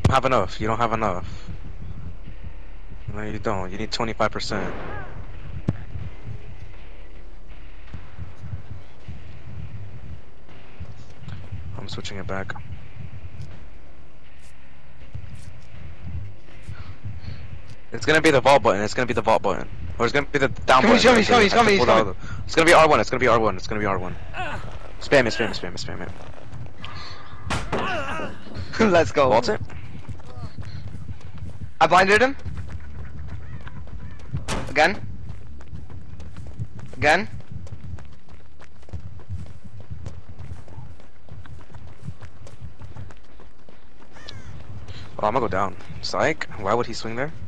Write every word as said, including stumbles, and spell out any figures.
don't have enough. You don't have enough. No, you don't. You need twenty-five percent. I'm switching it back. It's gonna be the vault button. It's gonna be the vault button. Or it's gonna be the down Come, button. he's coming, he's coming, he's coming, he's coming. It's gonna be R one. It's gonna be R one. It's gonna be R one. Spam it, spam it, spam it, spam it. Let's go. Vault it. I blinded him. Again. Again. Oh, I'm gonna go down. Psych. Why would he swing there?